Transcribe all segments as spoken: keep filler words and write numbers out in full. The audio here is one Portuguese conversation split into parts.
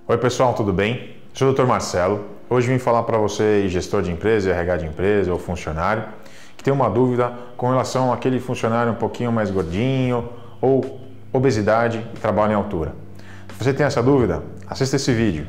Oi pessoal, tudo bem? Sou o doutor Marcelo. Hoje vim falar para você, gestor de empresa, R H de empresa ou funcionário, que tem uma dúvida com relação àquele funcionário um pouquinho mais gordinho ou obesidade e trabalho em altura. Se você tem essa dúvida, assista esse vídeo.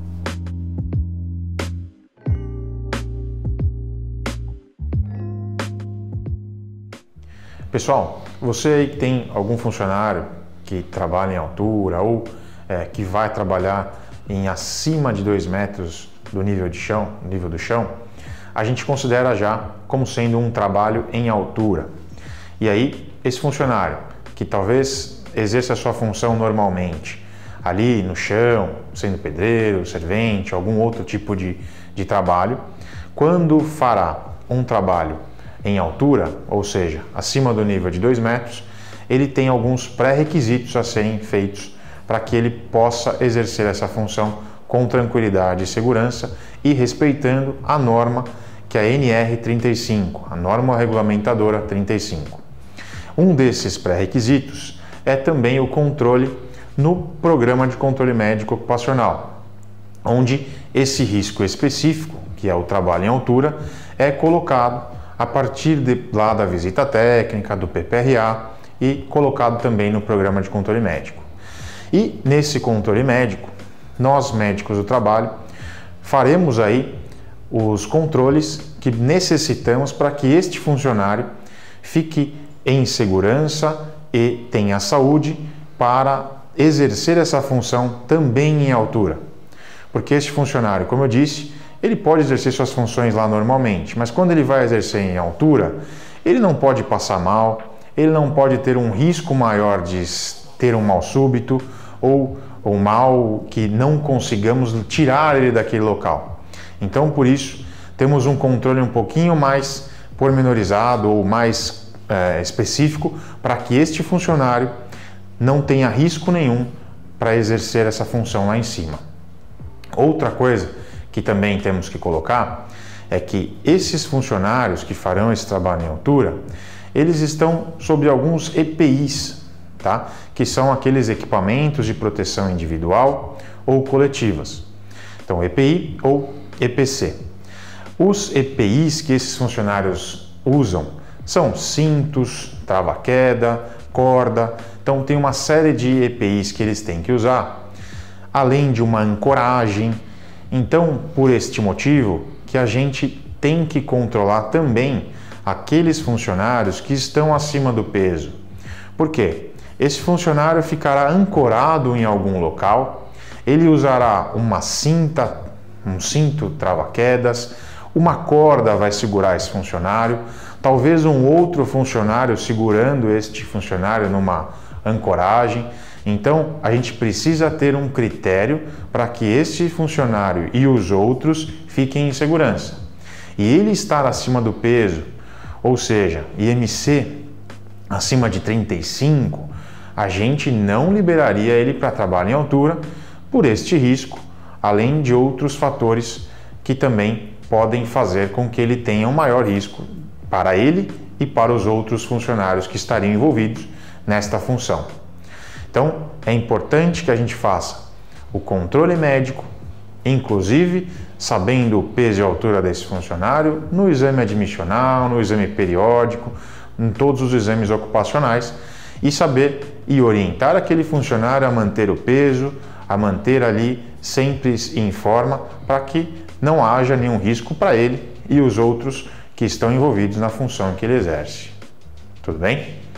Pessoal, você aí que tem algum funcionário que trabalha em altura ou é, que vai trabalhar em acima de dois metros do nível de chão, nível do chão, a gente considera já como sendo um trabalho em altura. E aí, esse funcionário que talvez exerça a sua função normalmente, ali no chão, sendo pedreiro, servente, algum outro tipo de, de trabalho, quando fará um trabalho em altura, ou seja, acima do nível de dois metros, ele tem alguns pré-requisitos a serem feitos para que ele possa exercer essa função com tranquilidade e segurança e respeitando a norma que é a N R trinta e cinco, a norma regulamentadora trinta e cinco. Um desses pré-requisitos é também o controle no programa de controle médico ocupacional, onde esse risco específico, que é o trabalho em altura, é colocado a partir de lá da visita técnica, do P P R A e colocado também no programa de controle médico. E nesse controle médico, nós médicos do trabalho faremos aí os controles que necessitamos para que este funcionário fique em segurança e tenha saúde para exercer essa função também em altura. Porque este funcionário, como eu disse, ele pode exercer suas funções lá normalmente, mas quando ele vai exercer em altura, ele não pode passar mal, ele não pode ter um risco maior de ter um mal súbito ou um mal que não consigamos tirar ele daquele local. Então, por isso, temos um controle um pouquinho mais pormenorizado ou mais é, específico para que este funcionário não tenha risco nenhum para exercer essa função lá em cima. Outra coisa que também temos que colocar é que esses funcionários que farão esse trabalho em altura, eles estão sob alguns E P Is, tá? Que são aqueles equipamentos de proteção individual ou coletivas. Então, E P I ou E P C. Os E P Is que esses funcionários usam são cintos, trava-queda, corda. Então, tem uma série de E P Is que eles têm que usar, além de uma ancoragem. Então, por este motivo, que a gente tem que controlar também aqueles funcionários que estão acima do peso. Por quê? Esse funcionário ficará ancorado em algum local, ele usará uma cinta, um cinto trava-quedas, uma corda vai segurar esse funcionário, talvez um outro funcionário segurando este funcionário numa ancoragem. Então, a gente precisa ter um critério para que este funcionário e os outros fiquem em segurança. E ele estar acima do peso, ou seja, I M C acima de trinta e cinco, a gente não liberaria ele para trabalho em altura por este risco, além de outros fatores que também podem fazer com que ele tenha um maior risco para ele e para os outros funcionários que estariam envolvidos nesta função. Então, é importante que a gente faça o controle médico, inclusive sabendo o peso e a altura desse funcionário, no exame admissional, no exame periódico, em todos os exames ocupacionais, e saber e orientar aquele funcionário a manter o peso, a manter ali sempre em forma, para que não haja nenhum risco para ele e os outros que estão envolvidos na função que ele exerce. Tudo bem?